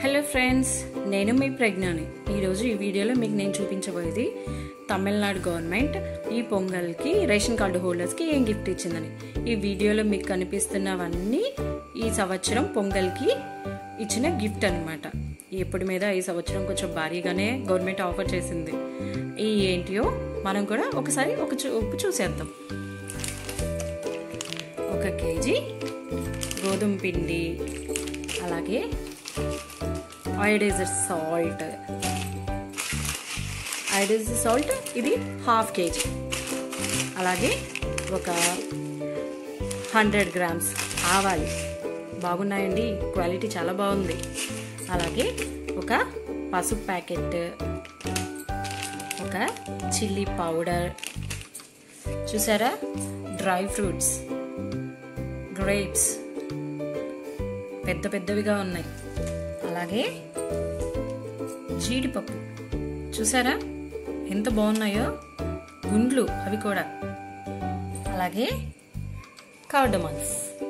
Hello friends, నేను మీ ప్రజ్ఞాని. ఈరోజు ఈ వీడియోలో మీకు నేను చూపించబోయేది తమిళనాడు గవర్నమెంట్ ఈ పొంగల్కి రేషన్ కార్డు హోల్డర్స్కి ఏం గిఫ్ట్ ఇచ్చిందని. ఈ వీడియోలో మీకు కనిపిస్తున్నవన్నీ ఈ సంవత్సరం పొంగల్కి ఇచ్చిన గిఫ్ట్ అనమాట. ఎప్పటి మీద ఈ సంవత్సరం కొంచెం భారీగానే గవర్నమెంట్ ఆఫర్ చేసింది. ఈ ఏంటియో మనం కూడా ఒకసారి చూసేద్దాం. 1 కేజీ గోధుమ పిండి, అలాగే ఐడైజర్ సాల్ట్ ఇది 1/2 కేజీ, అలాగే ఒక 100 గ్రామ్స్ ఆవాలు బాగున్నాయండి, క్వాలిటీ చాలా బాగుంది. అలాగే ఒక పసుపు ప్యాకెట్, ఒక చిల్లీ పౌడర్, చూసారా, డ్రై ఫ్రూట్స్, గ్రేప్స్ పెద్ద పెద్దవిగా ఉన్నాయి. అలాగే జీడిపప్పు చూసారా ఎంత బాగున్నాయో, గుండ్లు అవి కూడా. అలాగే కార్డమన్స్,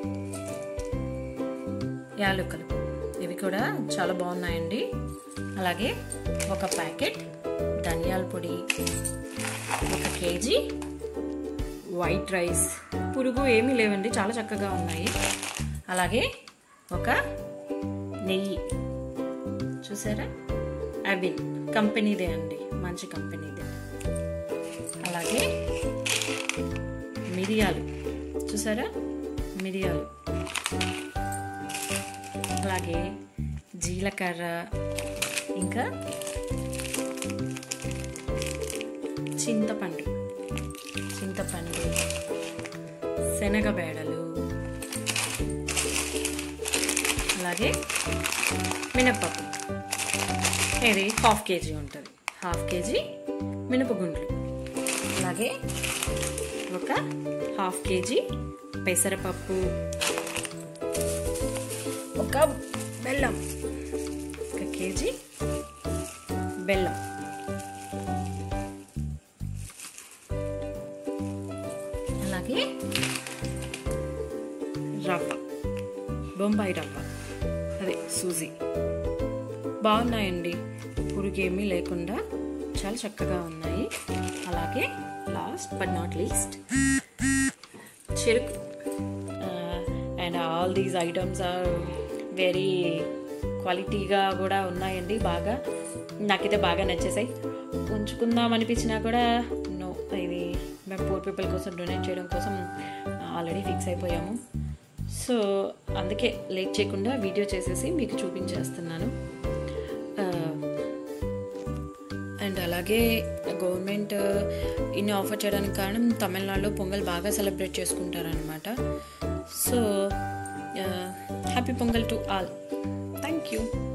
యాలకులు ఇవి కూడా చాలా బాగున్నాయండి. అలాగే ఒక ప్యాకెట్ ధనియాల పొడి, 1 కేజీ వైట్ రైస్, పురుగు ఏమీ లేవండి, చాలా చక్కగా ఉన్నాయి. అలాగే ఒక నెయ్యి చూసారా, అవిన్ కంపెనీదే అండి, మంచి కంపెనీదే. అలాగే మిరియాలు చూసారా, మిరియాలు, అలాగే జీలకర్ర, ఇంకా చింతపండు, శనగబేడలు, అలాగే మినపప్పు, ఇది 1/2 కేజీ ఉంటుంది, 1/2 కేజీ మినపగుండ్లు. అలాగే ఒక 1/2 కేజీ పెసరపప్పు, ఒక బెల్లం, 1 కేజీ బెల్లం, అలాగే రవ్వ, బొంబాయి రవ్వ, అదే సూజీ. బాగున్నాయండి, పురుగేమీ లేకుండా చాలా చక్కగా ఉన్నాయి. అలాగే లాస్ట్ బట్ నాట్ లీస్ట్ చెరుకు. And all these items are very క్వాలిటీగా కూడా ఉన్నాయండి, బాగా నాకైతే బాగా నచ్చేసాయి. ఉంచుకుందాం అనిపించినా కూడా నో, ఇది మేము పూర్ పీపుల్ కోసం డొనేట్ చేయడం కోసం ఆల్రెడీ ఫిక్స్ అయిపోయాము. సో అందుకే లేట్ చేయకుండా వీడియో చేసేసి మీకు చూపించేస్తున్నాను. అండ్ అలాగే గవర్నమెంట్ ఇన్ని ఆఫర్ చేయడానికి కారణం తమిళనాడులో పొంగల్ బాగా సెలబ్రేట్ చేసుకుంటారనమాట. So happy Pongal to all. Thank you.